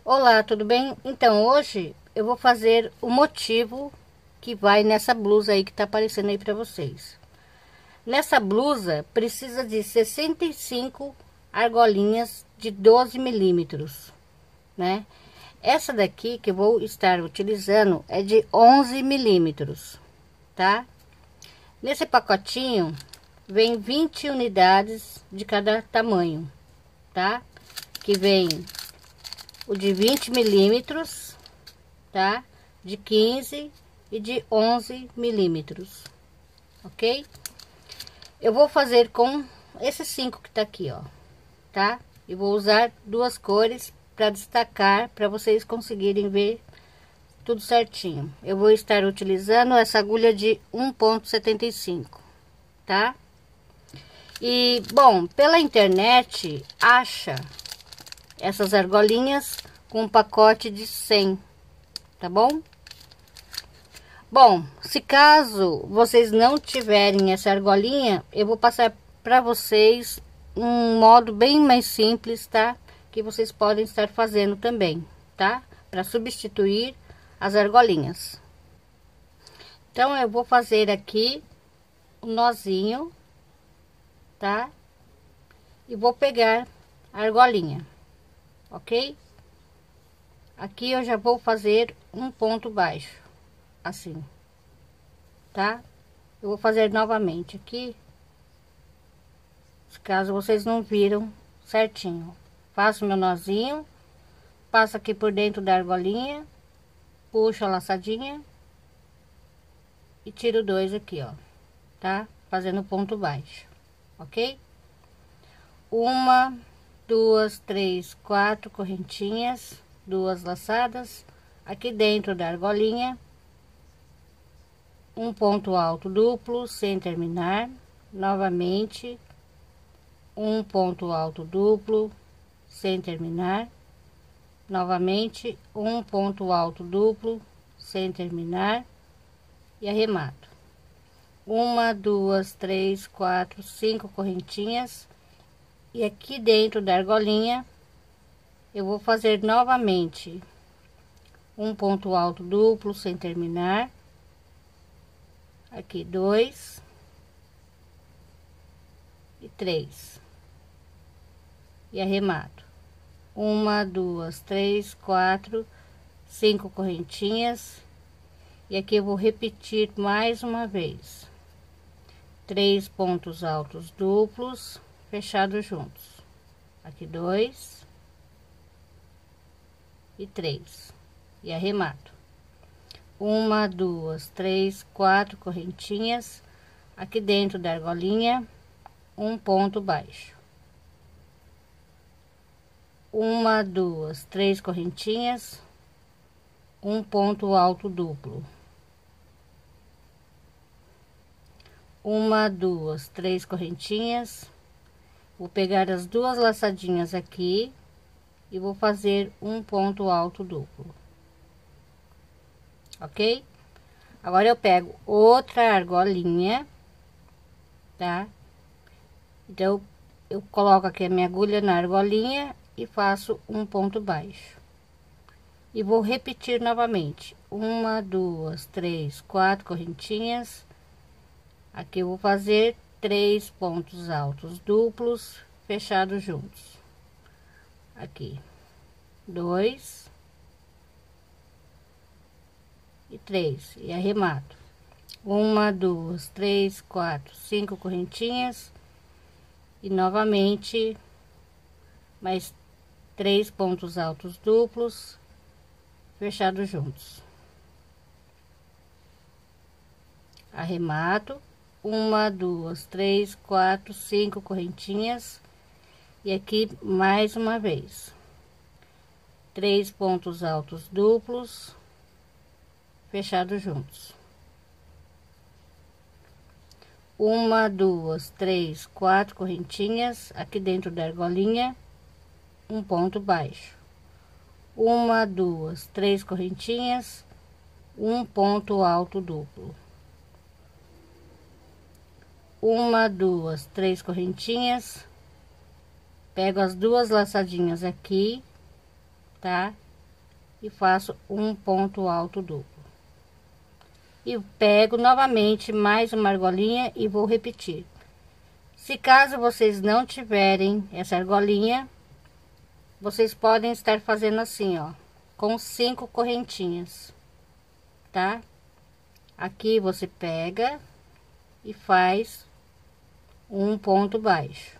Olá, tudo bem? Então, hoje eu vou fazer o motivo que vai nessa blusa aí que tá aparecendo aí pra vocês. Nessa blusa precisa de 65 argolinhas de 12 milímetros, né? Essa daqui que eu vou estar utilizando é de 11 milímetros, tá? Nesse pacotinho vem 20 unidades de cada tamanho, tá? Que vem o de 20 milímetros, tá? De 15 e de 11 milímetros, ok? Eu vou fazer com esses 5 que tá aqui, ó, tá? E vou usar duas cores para destacar, para vocês conseguirem ver tudo certinho. Eu vou estar utilizando essa agulha de 1,75, tá? E, bom, pela internet acha essas argolinhas com um pacote de 100, tá bom? Bom, se caso vocês não tiverem essa argolinha, eu vou passar para vocês um modo bem mais simples, tá? Que vocês podem estar fazendo também, tá? Para substituir as argolinhas. Então, eu vou fazer aqui um nozinho, tá? E vou pegar a argolinha, ok? Aqui eu já vou fazer um ponto baixo, assim, tá? Eu vou fazer novamente aqui, caso vocês não viram certinho. Faço meu nozinho, passo aqui por dentro da argolinha, puxo a laçadinha e tiro dois aqui, ó, tá? Fazendo ponto baixo, ok? Uma, duas, três, quatro correntinhas, duas laçadas aqui dentro da argolinha, um ponto alto duplo sem terminar, novamente um ponto alto duplo sem terminar, novamente um ponto alto duplo sem terminar e arremato. Uma, duas, três, quatro, 5 correntinhas, e aqui dentro da argolinha eu vou fazer novamente um ponto alto duplo sem terminar, aqui 2 e 3 e arremato. Uma, duas, três, quatro, 5 correntinhas, e aqui eu vou repetir mais uma vez 3 pontos altos duplos fechados juntos, aqui 2 e 3 e arremato. Uma, duas, três, 4 correntinhas aqui dentro da argolinha, um ponto baixo. Uma, duas, 3 correntinhas, um ponto alto duplo. Uma, duas, 3 correntinhas, vou pegar as duas laçadinhas aqui e vou fazer um ponto alto duplo, ok? Agora eu pego outra argolinha, tá? Então eu coloco aqui a minha agulha na argolinha e faço um ponto baixo e vou repetir novamente. Uma, duas, três, 4 correntinhas, aqui eu vou fazer 3 pontos altos duplos fechados juntos, aqui 2 e 3 e arremato. Uma, duas, três, 4, 5 correntinhas e novamente mais 3 pontos altos duplos fechados juntos, arremato. Uma, duas, três, 4, 5 correntinhas, e aqui mais uma vez 3 pontos altos duplos fechados juntos. Uma, duas, três, 4 correntinhas aqui dentro da argolinha, um ponto baixo. Uma, duas, 3 correntinhas, um ponto alto duplo. Uma, duas, 3 correntinhas, pego as duas laçadinhas aqui, tá? e faço um ponto alto duplo. E pego novamente mais uma argolinha e vou repetir. Se caso vocês não tiverem essa argolinha, vocês podem estar fazendo assim, ó, com 5 correntinhas, tá? Aqui você pega e faz um ponto baixo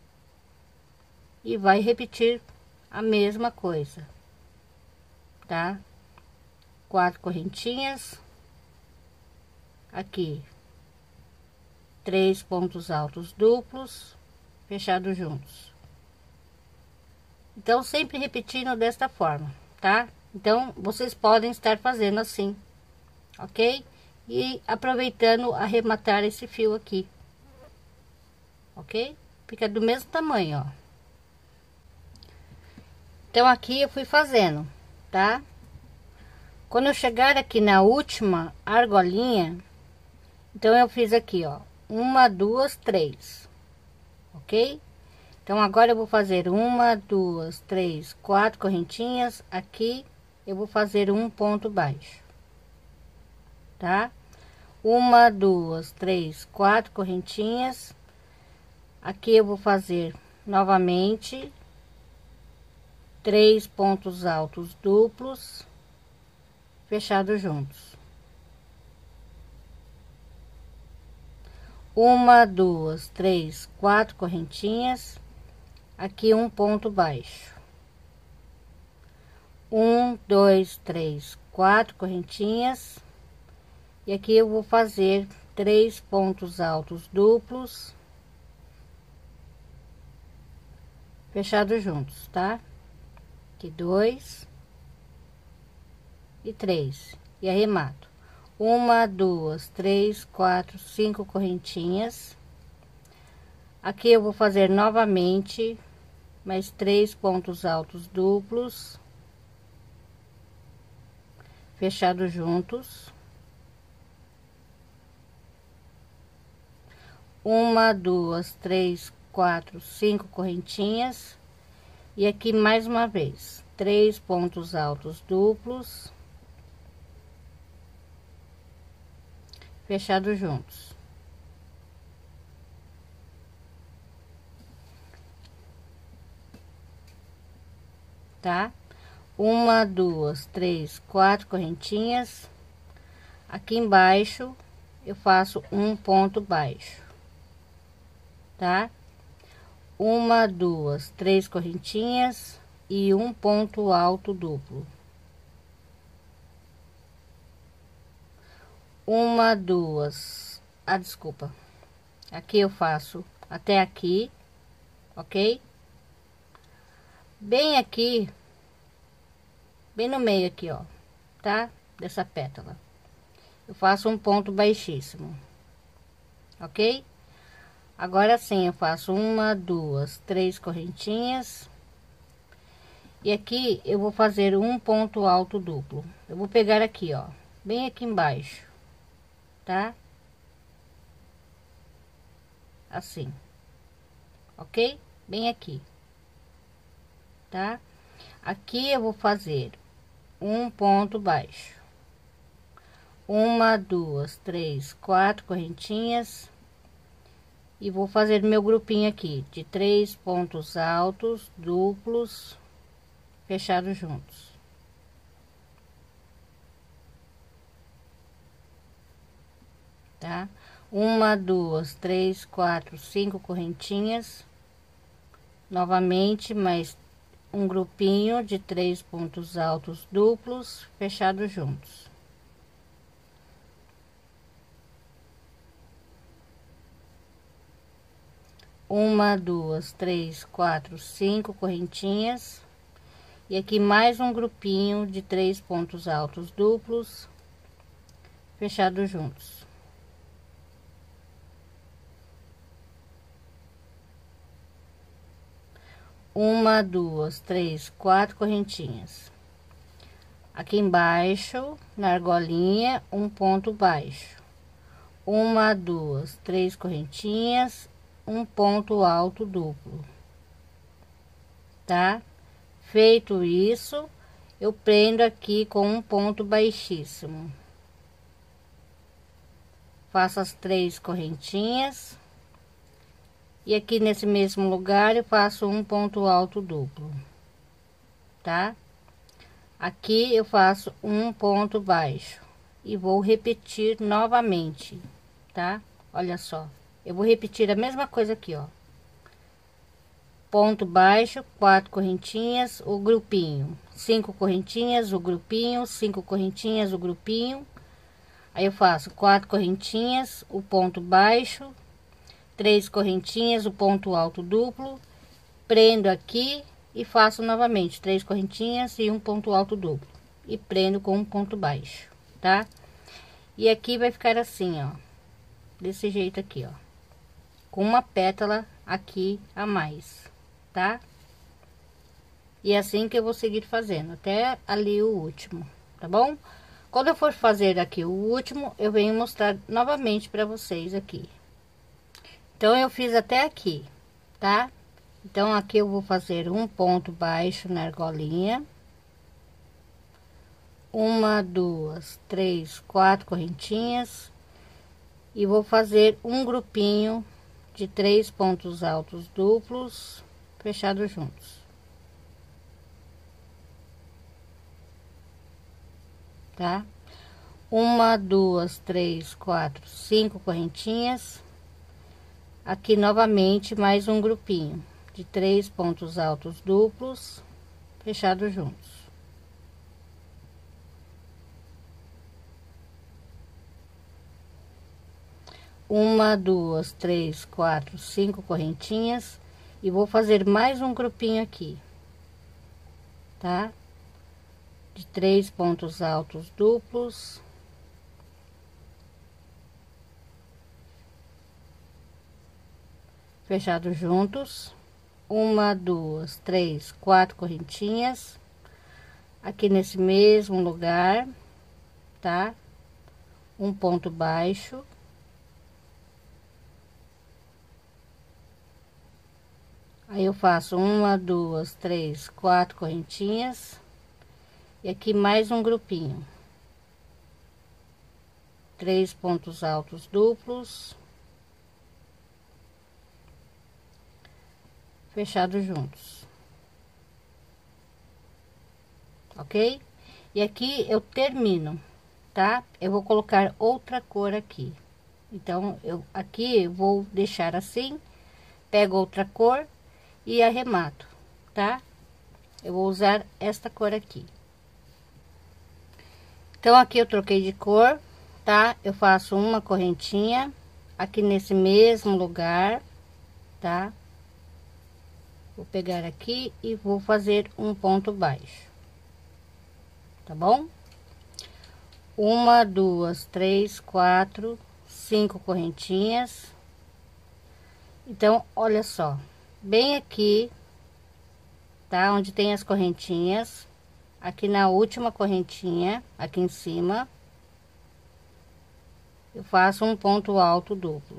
e vai repetir a mesma coisa, tá? 4 correntinhas, aqui 3 pontos altos duplos fechados juntos. Então sempre repetindo desta forma, tá? Então vocês podem estar fazendo assim, ok? E aproveitando arrematar esse fio aqui, ok? Fica do mesmo tamanho, ó. Então aqui eu fui fazendo, tá? Quando eu chegar aqui na última argolinha, então eu fiz aqui, ó, 1, 2, 3, ok? Então agora eu vou fazer 1, 2, 3, 4 correntinhas. Aqui eu vou fazer um ponto baixo, tá? 1, 2, 3, 4 correntinhas. Aqui eu vou fazer novamente 3 pontos altos duplos fechados juntos. 1, 2, 3, 4 correntinhas. Aqui um ponto baixo. 1, 2, 3, 4 correntinhas. E aqui eu vou fazer 3 pontos altos duplos fechados juntos, tá? Aqui 2 e 3 e arremato. 1, 2, 3, 4, 5 correntinhas. Aqui eu vou fazer novamente mais 3 pontos altos duplos fechados juntos. 1, 2, 3, 4, 5 correntinhas. E aqui mais uma vez 3 pontos altos duplos fechados juntos. Tá? 1, 2, 3, 4 correntinhas. Aqui embaixo eu faço um ponto baixo, tá? 1, 2, 3 correntinhas e um ponto alto duplo. 1, 2, desculpa. Aqui eu faço até aqui, ok? Bem aqui, bem no meio aqui, ó, tá? Dessa pétala. Eu faço um ponto baixíssimo, ok? Agora sim eu faço 1, 2, 3 correntinhas. E aqui eu vou fazer um ponto alto duplo. Eu vou pegar aqui, ó, bem aqui embaixo, tá? Assim, ok? Bem aqui, tá? Aqui eu vou fazer um ponto baixo. 1, 2, 3, 4 correntinhas. E vou fazer meu grupinho aqui de 3 pontos altos duplos fechados juntos. Tá? 1, 2, 3, 4, 5 correntinhas. Novamente, mais um grupinho de 3 pontos altos duplos fechados juntos. Uma, 2, 3, 4, 5 correntinhas. E aqui mais um grupinho de 3 pontos altos duplos fechados juntos. Uma, 2, 3, 4 correntinhas. Aqui embaixo, na argolinha, um ponto baixo. 1, 2, 3 correntinhas, um ponto alto duplo, tá? Feito isso, eu prendo aqui com um ponto baixíssimo. Faço as 3 correntinhas. E aqui nesse mesmo lugar eu faço um ponto alto duplo, tá? Aqui eu faço um ponto baixo e vou repetir novamente, tá? Olha só, eu vou repetir a mesma coisa aqui, ó. Ponto baixo, 4 correntinhas, o grupinho, 5 correntinhas, o grupinho, 5 correntinhas, o grupinho. Aí eu faço 4 correntinhas, o ponto baixo, 3 correntinhas, o ponto alto duplo, prendo aqui e faço novamente 3 correntinhas e um ponto alto duplo e prendo com um ponto baixo, tá? E aqui vai ficar assim, ó, desse jeito aqui, ó, com uma pétala aqui a mais, tá? E é assim que eu vou seguir fazendo até ali o último, tá bom? Quando eu for fazer aqui o último, eu venho mostrar novamente para vocês aqui. Então eu fiz até aqui, tá? Então aqui eu vou fazer um ponto baixo na argolinha, 1, 2, 3, 4 correntinhas e vou fazer um grupinho de 3 pontos altos duplos fechados juntos, tá? 1, 2, 3, 4, 5 correntinhas. Aqui novamente mais um grupinho de 3 pontos altos duplos fechados juntos, uma, 2, 3, 4, 5 correntinhas e vou fazer mais um grupinho aqui, tá? De 3 pontos altos duplos fechados juntos, 1, 2, 3, 4 correntinhas aqui nesse mesmo lugar, tá? Um ponto baixo, aí eu faço 1, 2, 3, 4 correntinhas e aqui mais um grupinho, 3 pontos altos duplos fechados juntos, ok? E aqui eu termino, tá? Eu vou colocar outra cor aqui, então eu aqui vou deixar assim, pego outra cor e arremato, tá? Eu vou usar esta cor aqui. Então aqui eu troquei de cor, tá? Eu faço uma correntinha aqui nesse mesmo lugar, tá? Vou pegar aqui e vou fazer um ponto baixo, tá bom? 1, 2, 3, 4, 5 correntinhas. Então, olha só, bem aqui, tá? Onde tem as correntinhas, aqui na última correntinha, aqui em cima, eu faço um ponto alto duplo,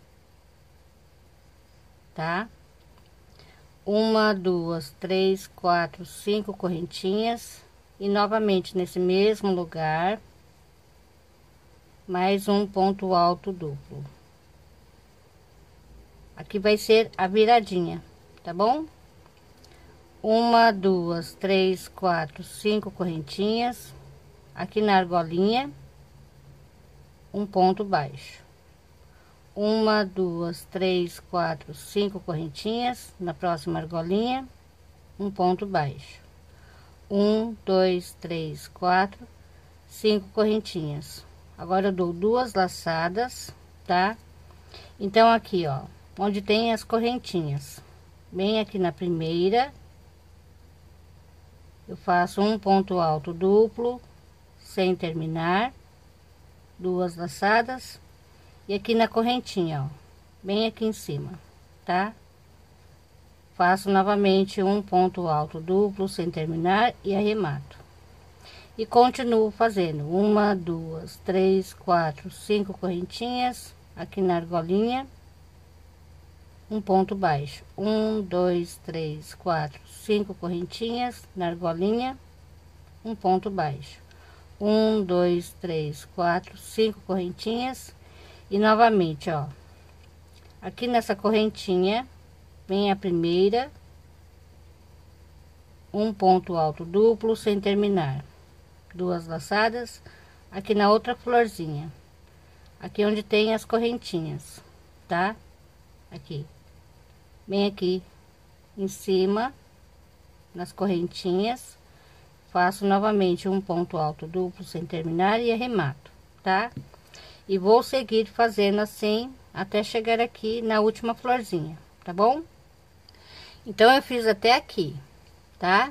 tá? 1, 2, 3, 4, 5 correntinhas e novamente nesse mesmo lugar mais um ponto alto duplo. Aqui vai ser a viradinha, tá bom? 1, 2, 3, 4, 5 correntinhas aqui na argolinha, um ponto baixo. 1, 2, 3, 4, 5 correntinhas na próxima argolinha, um ponto baixo. 1, 2, 3, 4, 5 correntinhas. Agora eu dou 2 laçadas, tá? Então aqui, ó, onde tem as correntinhas, bem aqui na primeira, eu faço um ponto alto duplo sem terminar, 2 laçadas. E aqui na correntinha, ó, bem aqui em cima, tá? Faço novamente um ponto alto duplo sem terminar e arremato. E continuo fazendo 1, 2, 3, 4, 5 correntinhas aqui na argolinha, um ponto baixo. 1, 2, 3, 4, 5 correntinhas na argolinha, um ponto baixo. 1, 2, 3, 4, 5 correntinhas. E novamente, ó, aqui nessa correntinha vem a primeira, um ponto alto duplo sem terminar, duas laçadas. Aqui na outra florzinha, aqui onde tem as correntinhas, tá? Aqui, bem aqui em cima, nas correntinhas, faço novamente um ponto alto duplo sem terminar e arremato, tá? E vou seguir fazendo assim até chegar aqui na última florzinha, tá bom? Então eu fiz até aqui, tá?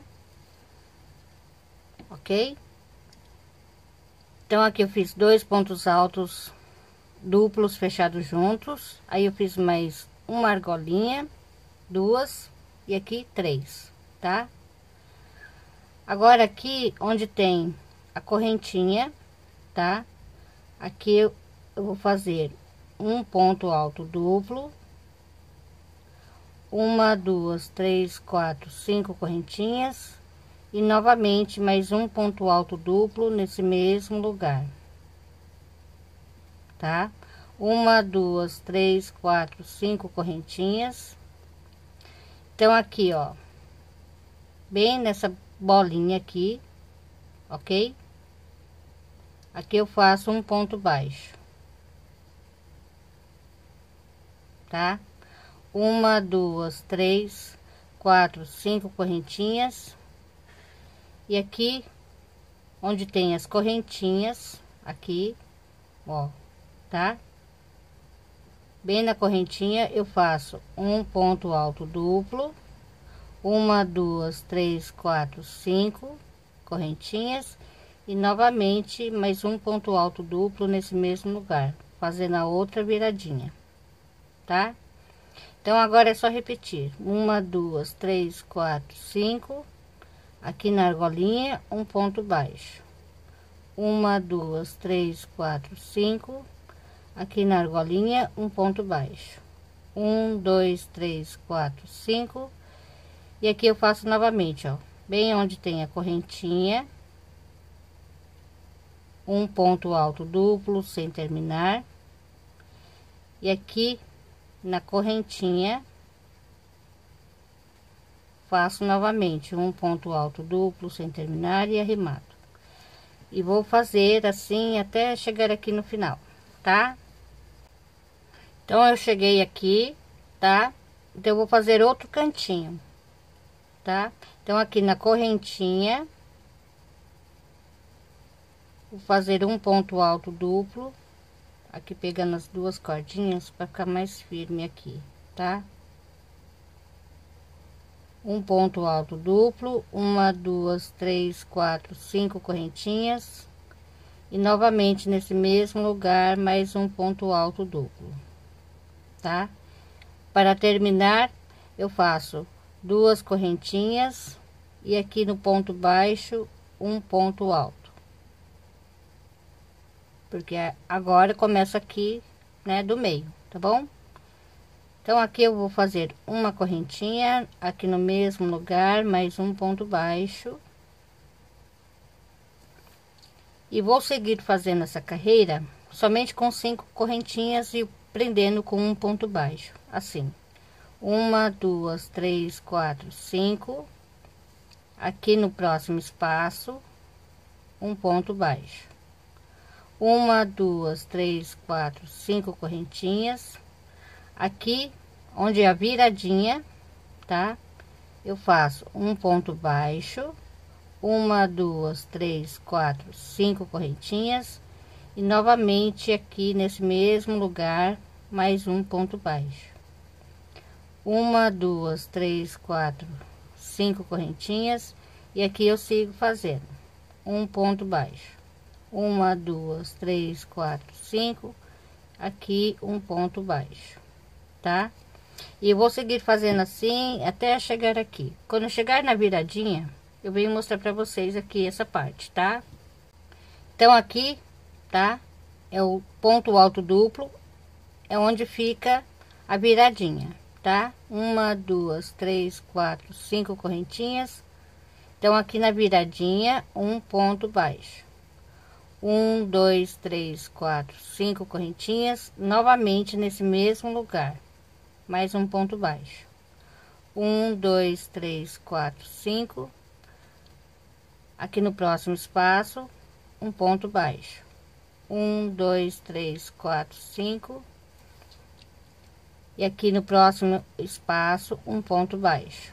Ok? Então aqui eu fiz 2 pontos altos duplos fechados juntos, aí eu fiz mais uma argolinha, 2 e aqui 3, tá? Agora aqui onde tem a correntinha, tá? Aqui eu vou fazer um ponto alto duplo, 1, 2, 3, 4, 5 correntinhas e novamente mais um ponto alto duplo nesse mesmo lugar, tá? 1, 2, 3, 4, 5 correntinhas. Então aqui, ó, bem nessa bolinha aqui, ok? Aqui eu faço um ponto baixo, tá? 1, 2, 3, 4, 5 correntinhas. E aqui onde tem as correntinhas, aqui, ó, tá? Bem na correntinha eu faço um ponto alto duplo, 1, 2, 3, 4, 5 correntinhas e novamente mais um ponto alto duplo nesse mesmo lugar, fazendo a outra viradinha, tá? Então agora é só repetir: 1, 2, 3, 4, 5. Aqui na argolinha, um ponto baixo. 1, 2, 3, 4, 5. Aqui na argolinha, um ponto baixo. 1, 2, 3, 4, 5. E aqui eu faço novamente, ó, bem onde tem a correntinha, um ponto alto duplo sem terminar. E aqui na correntinha faço novamente um ponto alto duplo sem terminar e arremato. E vou fazer assim até chegar aqui no final, tá? Então eu cheguei aqui, tá? Então eu vou fazer outro cantinho, tá? Então aqui na correntinha vou fazer um ponto alto duplo, aqui pegando as duas cordinhas para ficar mais firme aqui, tá? Um ponto alto duplo, 1, 2, 3, 4, 5 correntinhas e novamente nesse mesmo lugar mais um ponto alto duplo, tá? Para terminar eu faço duas correntinhas e aqui no ponto baixo um ponto alto, porque agora começa aqui, né, do meio, tá bom? Então aqui eu vou fazer uma correntinha aqui no mesmo lugar, mais um ponto baixo, e vou seguir fazendo essa carreira somente com 5 correntinhas e prendendo com um ponto baixo, assim: 1, 2, 3, 4, 5. Aqui no próximo espaço um ponto baixo, 1, 2, 3, 4, 5 correntinhas. Aqui onde é a viradinha, tá? Eu faço um ponto baixo, 1, 2, 3, 4, 5 correntinhas e novamente aqui nesse mesmo lugar mais um ponto baixo, 1, 2, 3, 4, 5 correntinhas e aqui eu sigo fazendo um ponto baixo, 1, 2, 3, 4, 5, aqui um ponto baixo, tá? E eu vou seguir fazendo assim até chegar aqui. Quando eu chegar na viradinha, eu venho mostrar para vocês aqui essa parte, tá? Então aqui, tá? É o ponto alto duplo, é onde fica a viradinha, tá? 1, 2, 3, 4, 5 correntinhas. Então, aqui na viradinha, um ponto baixo. 1, 2, 3, 4, 5 correntinhas, novamente nesse mesmo lugar, mais um ponto baixo. 1, 2, 3, 4, 5. Aqui no próximo espaço, um ponto baixo. 1, 2, 3, 4, 5. E aqui no próximo espaço, um ponto baixo.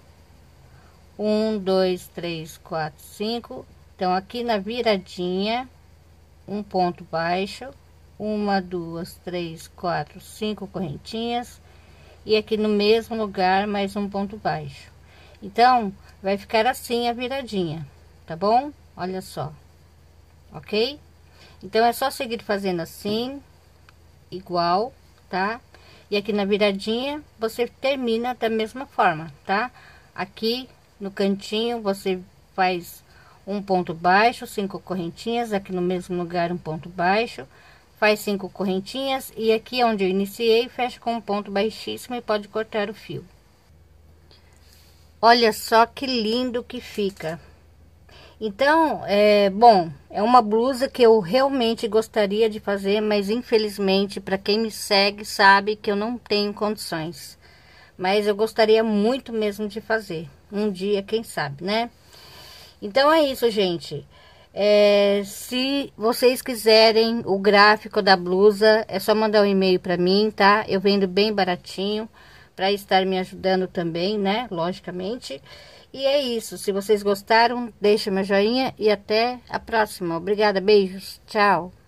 1, 2, 3, 4, 5. Então, aqui na viradinha, um ponto baixo, 1, 2, 3, 4, 5 correntinhas, e aqui no mesmo lugar mais um ponto baixo. Então, vai ficar assim a viradinha, tá bom? Olha só, ok? Então, é só seguir fazendo assim, igual, tá? E aqui na viradinha, você termina da mesma forma, tá? Aqui no cantinho, você faz um ponto baixo, 5 correntinhas, aqui no mesmo lugar um ponto baixo, faz 5 correntinhas, e aqui onde eu iniciei, fecha com um ponto baixíssimo e pode cortar o fio. Olha só que lindo que fica. Então, bom, é uma blusa que eu realmente gostaria de fazer, mas infelizmente, para quem me segue, sabe que eu não tenho condições. Mas eu gostaria muito mesmo de fazer, um dia, quem sabe, né? Então é isso, gente. Se vocês quiserem o gráfico da blusa, é só mandar um e-mail para mim, tá? Eu vendo bem baratinho, para estar me ajudando também, né? Logicamente. E é isso. Se vocês gostaram, deixa meu joinha e até a próxima. Obrigada, beijos, tchau.